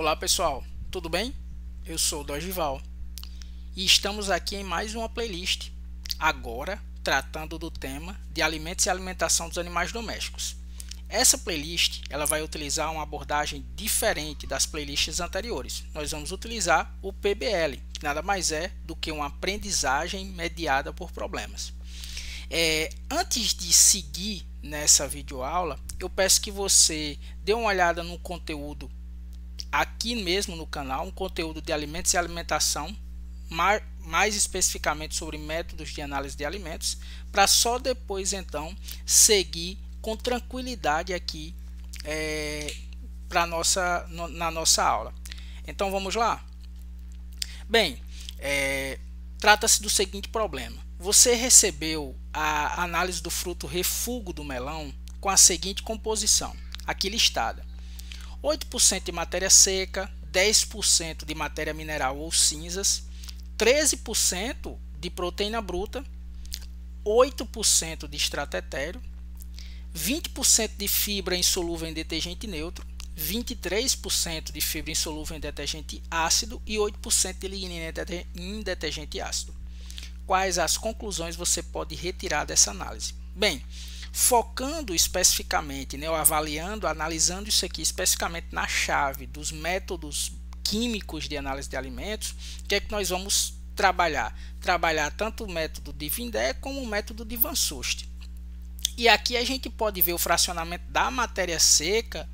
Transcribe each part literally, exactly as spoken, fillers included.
Olá pessoal, tudo bem? Eu sou o Dorival e estamos aqui em mais uma playlist, agora tratando do tema de alimentos e alimentação dos animais domésticos. Essa playlist ela vai utilizar uma abordagem diferente das playlists anteriores. Nós vamos utilizar o P B L, que nada mais é do que uma aprendizagem mediada por problemas. É, antes de seguir nessa videoaula, eu peço que você dê uma olhada no conteúdo aqui mesmo no canal, um conteúdo de alimentos e alimentação, mais, mais especificamente sobre métodos de análise de alimentos, para só depois então seguir com tranquilidade aqui é, pra nossa, no, na nossa aula. Então vamos lá? Bem, é, trata-se do seguinte problema. Você recebeu a análise do fruto refúgio do melão com a seguinte composição, aqui listada: oito por cento de matéria seca, dez por cento de matéria mineral ou cinzas, treze por cento de proteína bruta, oito por cento de extrato etéreo, vinte por cento de fibra insolúvel em detergente neutro, vinte e três por cento de fibra insolúvel em detergente ácido e oito por cento de lignina em detergente ácido. Quais as conclusões você pode retirar dessa análise? Bem, focando especificamente, né, ou avaliando, analisando isso aqui especificamente na chave dos métodos químicos de análise de alimentos, o que é que nós vamos trabalhar? Trabalhar tanto o método de Vindé como o método de Van Soest. E aqui a gente pode ver o fracionamento da matéria seca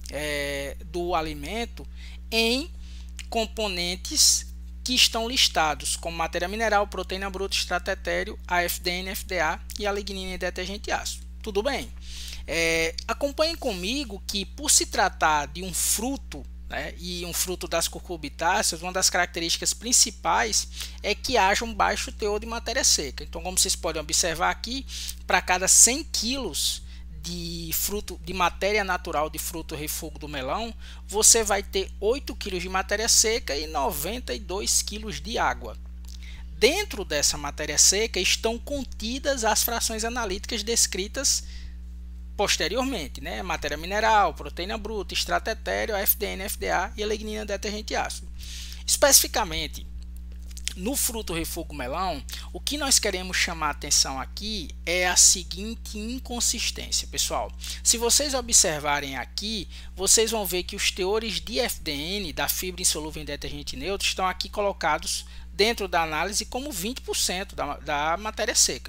é, do alimento em componentes que estão listados como matéria mineral, proteína bruta, extrato etéreo, A F D N, F D A e a lignina em detergente ácido. Tudo bem? É, acompanhem comigo que, por se tratar de um fruto, né, e um fruto das cucurbitáceas, uma das características principais é que haja um baixo teor de matéria seca. Então, como vocês podem observar aqui, para cada cem quilos de fruto de matéria natural de fruto refúgio do melão, você vai ter oito quilos de matéria seca e noventa e dois quilos de água. Dentro dessa matéria seca estão contidas as frações analíticas descritas posteriormente, né? Matéria mineral, proteína bruta, extrato etéreo, A F D N, F D A e a lignina detergente ácido. Especificamente, no fruto refúgio melão, o que nós queremos chamar a atenção aqui é a seguinte inconsistência, pessoal. Se vocês observarem aqui, vocês vão ver que os teores de F D N, da fibra insolúvel em detergente neutro, estão aqui colocados dentro da análise como vinte por cento da, da matéria seca.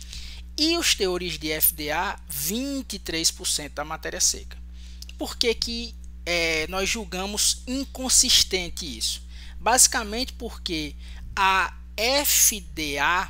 E os teores de F D A, vinte e três por cento da matéria seca. Por que que é, nós julgamos inconsistente isso? Basicamente porque a F D A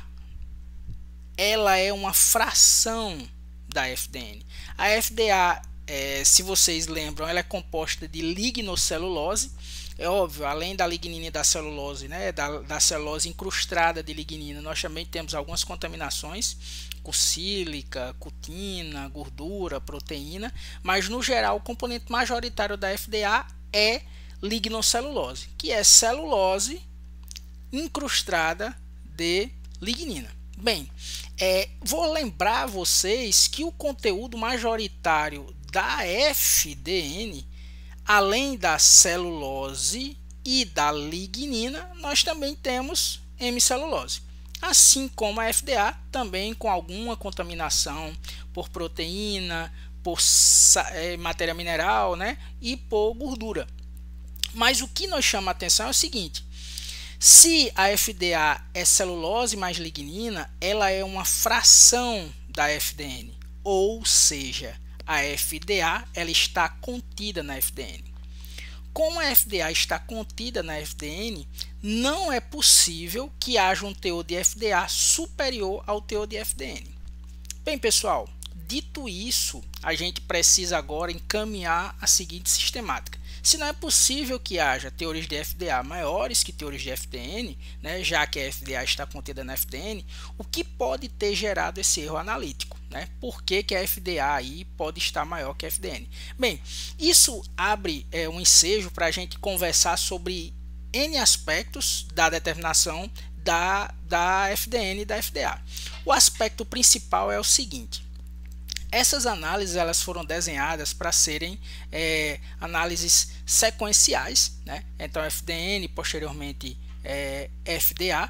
ela é uma fração da F D N. A F D A, é, se vocês lembram, ela é composta de lignocelulose. É óbvio, além da lignina e da celulose, né, da, da celulose incrustada de lignina, nós também temos algumas contaminações, com sílica, cutina, gordura, proteína, mas no geral o componente majoritário da F D A é lignocelulose, que é celulose incrustada de lignina. Bem, é, vou lembrar vocês que o conteúdo majoritário da F D N, além da celulose e da lignina, nós também temos hemicelulose, assim como a F D A, também com alguma contaminação por proteína, por é, matéria mineral, né, e por gordura. Mas o que nos chama a atenção é o seguinte: se a F D A é celulose mais lignina, ela é uma fração da F D N, ou seja, a F D A ela está contida na F D N. Como a F D A está contida na F D N, não é possível que haja um teor de F D A superior ao teor de F D N. Bem, pessoal, dito isso, a gente precisa agora encaminhar a seguinte sistemática. Se não é possível que haja teores de F D A maiores que teores de F D N, né, já que a F D A está contida na F D N, o que pode ter gerado esse erro analítico? Né? Por que, que a F D A aí pode estar maior que a F D N? Bem, isso abre é, um ensejo para a gente conversar sobre N aspectos da determinação da, da F D N e da F D A. O aspecto principal é o seguinte: Essas análises elas foram desenhadas para serem é, análises sequenciais, né? Então F D N, posteriormente é, F D A,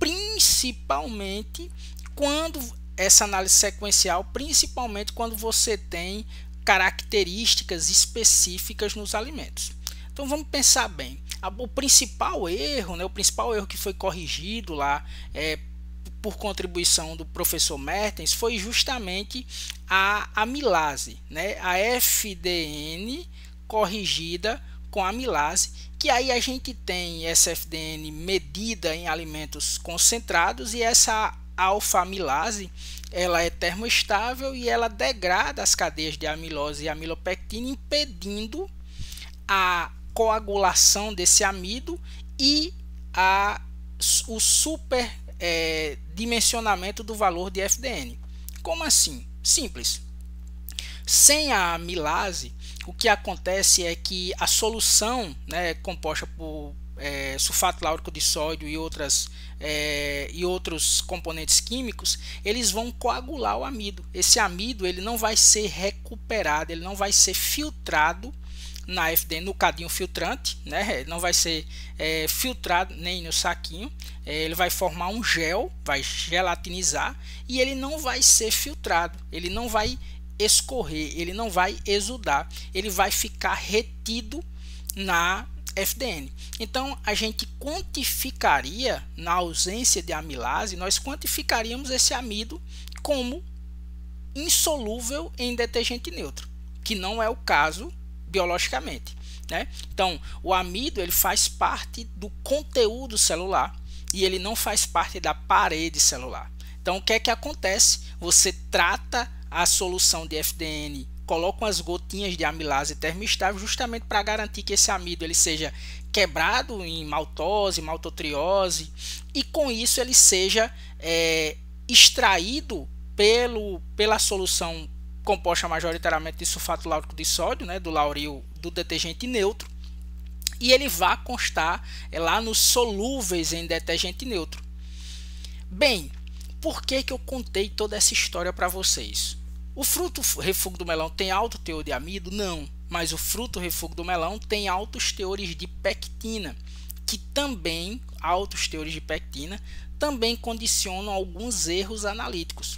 principalmente quando essa análise sequencial, principalmente quando você tem características específicas nos alimentos. Então vamos pensar bem. O principal erro, né, o principal erro que foi corrigido lá é, por contribuição do professor Mertens foi justamente a amilase, né, a F D N corrigida com amilase, que aí a gente tem essa F D N medida em alimentos concentrados e essa alfa-amilase ela é termoestável e ela degrada as cadeias de amilose e amilopectina, impedindo a coagulação desse amido e a, o super é, dimensionamento do valor de F D N. Como assim? Simples. Sem a amilase, o que acontece é que a solução, né, composta por é, sulfato láurico de sódio e, outras, é, e outros componentes químicos, eles vão coagular o amido. Esse amido ele não vai ser recuperado, ele não vai ser filtrado na F D N, no cadinho filtrante, né? Não vai ser é, filtrado nem no saquinho, é, ele vai formar um gel, vai gelatinizar e ele não vai ser filtrado, ele não vai escorrer, ele não vai exudar, ele vai ficar retido na F D N. Então a gente quantificaria, na ausência de amilase, nós quantificaríamos esse amido como insolúvel em detergente neutro, que não é o caso biologicamente, né? Então o amido ele faz parte do conteúdo celular e ele não faz parte da parede celular. Então o que é que acontece? Você trata a solução de F D N, coloca umas gotinhas de amilase termoestável justamente para garantir que esse amido ele seja quebrado em maltose, maltotriose e com isso ele seja é, extraído pelo, pela solução composta majoritariamente de sulfato láurico de sódio, né, do lauril do detergente neutro, e ele vai constar é, lá nos solúveis em detergente neutro. Bem, por que que eu contei toda essa história para vocês? O fruto refúgio do melão tem alto teor de amido? Não, mas o fruto refúgio do melão tem altos teores de pectina, que também, altos teores de pectina, também condicionam alguns erros analíticos.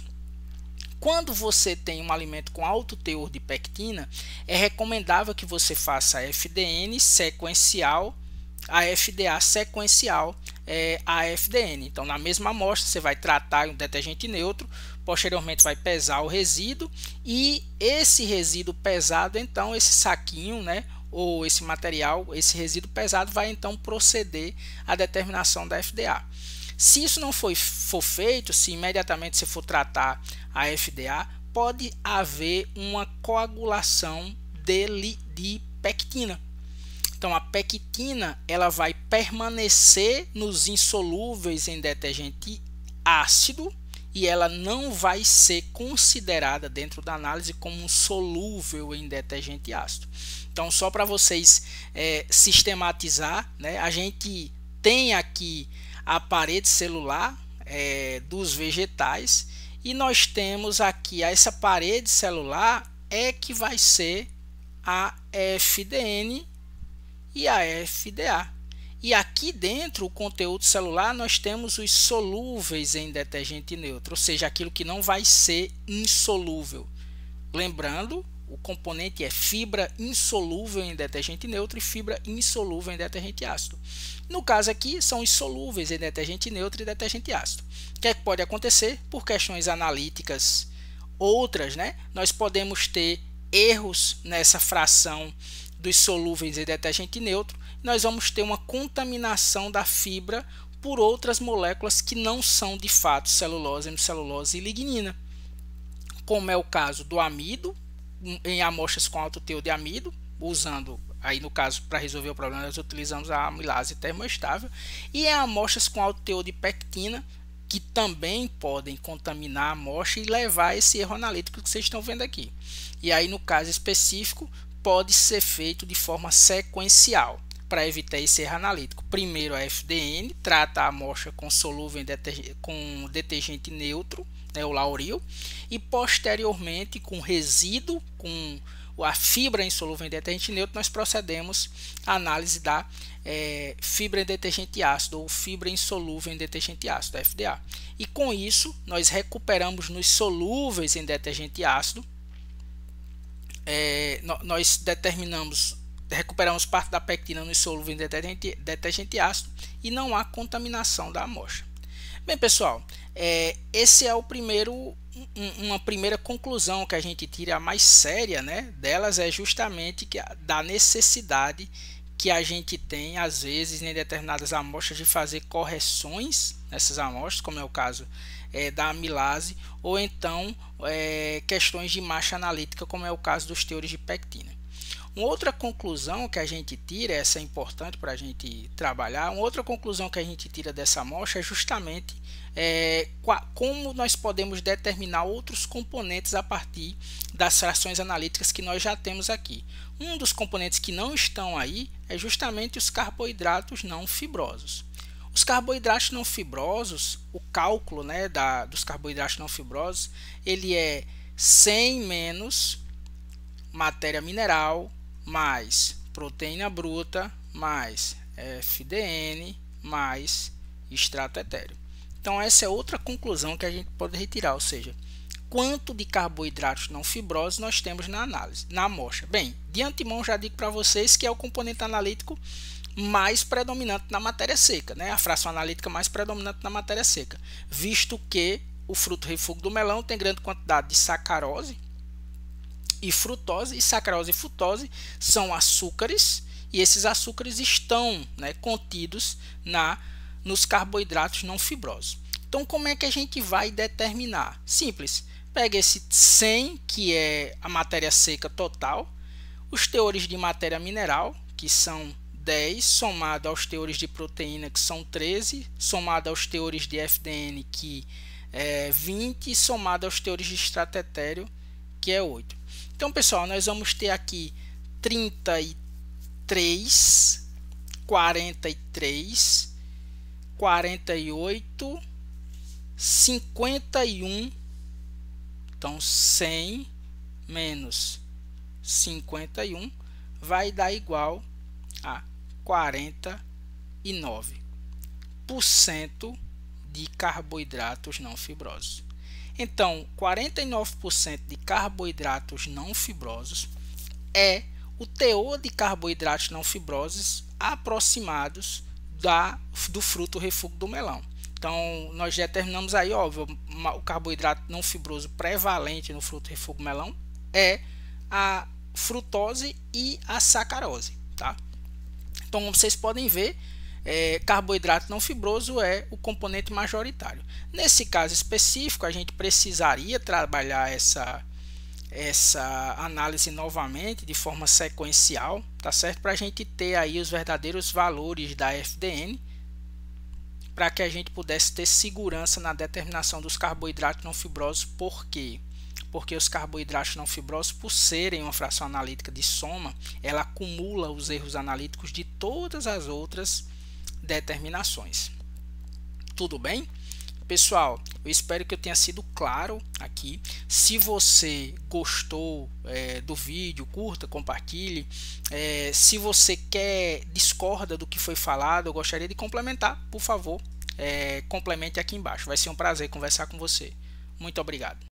Quando você tem um alimento com alto teor de pectina, é recomendável que você faça a F D N sequencial, a F D A sequencial, é, a F D N. Então, na mesma amostra, você vai tratar um detergente neutro, posteriormente vai pesar o resíduo e esse resíduo pesado, então, esse saquinho, né, ou esse material, esse resíduo pesado vai então proceder à determinação da F D A. Se isso não for, for feito, se imediatamente você for tratar a F D A, pode haver uma coagulação dele de pectina. Então a pectina ela vai permanecer nos insolúveis em detergente ácido e ela não vai ser considerada dentro da análise como um solúvel em detergente ácido. Então só para vocês é, sistematizar, né, a gente tem aqui a parede celular é, dos vegetais e nós temos aqui essa parede celular é que vai ser a F D N e a F D A. E aqui dentro o conteúdo celular nós temos os solúveis em detergente neutro, ou seja, aquilo que não vai ser insolúvel. Lembrando, o componente é fibra insolúvel em detergente neutro e fibra insolúvel em detergente ácido. No caso aqui, são insolúveis em detergente neutro e detergente ácido. O que é que pode acontecer? Por questões analíticas outras, né? Nós podemos ter erros nessa fração dos solúveis em detergente neutro. Nós vamos ter uma contaminação da fibra por outras moléculas que não são de fato celulose, hemicelulose e lignina, como é o caso do amido, em amostras com alto teor de amido, usando aí no caso para resolver o problema nós utilizamos a amilase termoestável, e em amostras com alto teor de pectina, que também podem contaminar a amostra e levar a esse erro analítico que vocês estão vendo aqui. E aí no caso específico pode ser feito de forma sequencial para evitar esse erro analítico. Primeiro a F D N trata a amostra com solúvel em detergente, com detergente neutro, né, o lauril, e posteriormente, com resíduo, com a fibra insolúvel em detergente neutro, nós procedemos à análise da é, fibra em detergente ácido ou fibra insolúvel em detergente ácido, F D A. E com isso, nós recuperamos nos solúveis em detergente ácido, é, nós determinamos, recuperamos parte da pectina nos solúveis em detergente, detergente ácido e não há contaminação da amostra. Bem, pessoal, é, esse é o primeiro, um, uma primeira conclusão que a gente tira, a mais séria, né, delas é justamente que, da necessidade que a gente tem, às vezes, em determinadas amostras, de fazer correções nessas amostras, como é o caso é, da amilase, ou então é, questões de marcha analítica, como é o caso dos teores de pectina. Uma outra conclusão que a gente tira, essa é importante para a gente trabalhar, uma outra conclusão que a gente tira dessa amostra é justamente é, como nós podemos determinar outros componentes a partir das frações analíticas que nós já temos aqui. Um dos componentes que não estão aí é justamente os carboidratos não fibrosos. Os carboidratos não fibrosos, o cálculo, né, da, dos carboidratos não fibrosos, ele é cem menos matéria mineral mais proteína bruta mais F D N mais extrato etéreo. Então essa é outra conclusão que a gente pode retirar, ou seja, quanto de carboidratos não fibrosos nós temos na análise, na amostra. Bem, de antemão já digo para vocês que é o componente analítico mais predominante na matéria seca, né? A fração analítica mais predominante na matéria seca, visto que o fruto refúgio do melão tem grande quantidade de sacarose e frutose, e sacarose e frutose são açúcares, e esses açúcares estão, né, contidos na, nos carboidratos não fibrosos. Então, como é que a gente vai determinar? Simples, pega esse cem, que é a matéria seca total, os teores de matéria mineral, que são dez, somado aos teores de proteína, que são treze, somado aos teores de F D N, que é vinte, somado aos teores de extrato etéreo, que é oito. Então, pessoal, nós vamos ter aqui trinta e três, quarenta e três, quarenta e oito, cinquenta e um. Então, cem menos cinquenta e um vai dar igual a quarenta e nove por cento de carboidratos não fibrosos. Então, quarenta e nove por cento de carboidratos não fibrosos é o teor de carboidratos não fibrosos aproximados da, do fruto refúgio do melão. Então, nós determinamos aí, óbvio, o carboidrato não fibroso prevalente no fruto refúgio do melão é a frutose e a sacarose, tá? Então, como vocês podem ver, É, carboidrato não fibroso é o componente majoritário. Nesse caso específico, a gente precisaria trabalhar essa, essa análise novamente de forma sequencial, tá certo? Para a gente ter aí os verdadeiros valores da F D N, para que a gente pudesse ter segurança na determinação dos carboidratos não fibrosos. Por quê? Porque os carboidratos não fibrosos, por serem uma fração analítica de soma, ela acumula os erros analíticos de todas as outras determinações. Tudo bem? Pessoal, eu espero que eu tenha sido claro aqui. Se você gostou é, do vídeo, curta, compartilhe. É, se você quer, discorda do que foi falado, eu gostaria de complementar, por favor, é, complemente aqui embaixo. Vai ser um prazer conversar com você. Muito obrigado.